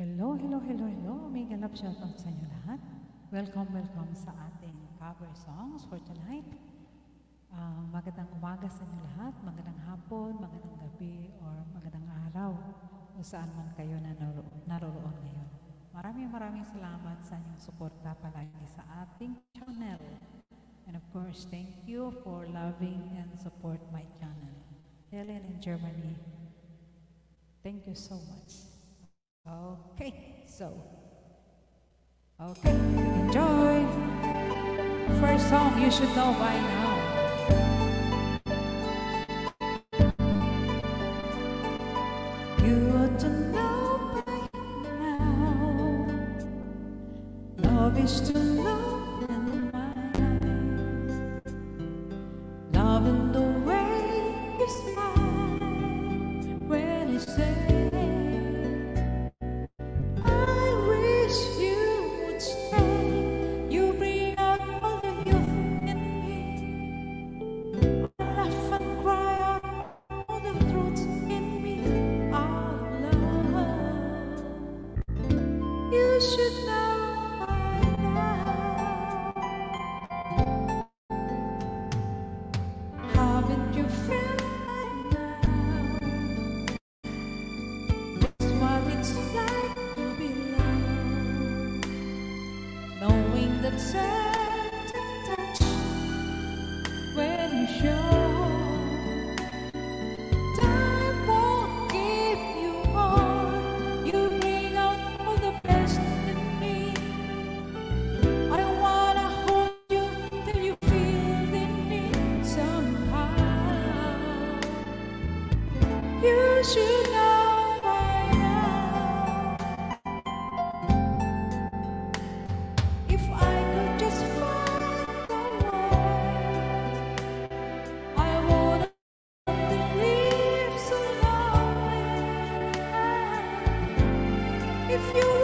Hello, hello, hello, hello. May galap shoutout sa inyo lahat. Welcome, welcome sa ating cover songs for tonight. Magandang umaga sa inyo lahat, magandang hapon, magandang gabi, or magandang araw kung saan man kayo naroroon ngayon. Maraming salamat sa inyong suporta palagi sa ating channel. And of course, thank you for loving and support my channel. Helen in Germany, thank you so much. Okay, enjoy. First song you should know by now. You ought to know by now. Love is to love in my eyes. Love in the way you smile when you say you should know by now. Haven't you felt by now just what it's like to be loved, knowing that certain touch when you show time won't give you more. You bring out all the best in me. I wanna hold you till you feel the need somehow. You should know by now. If I could just find the words, I wouldn't live so lonely. If you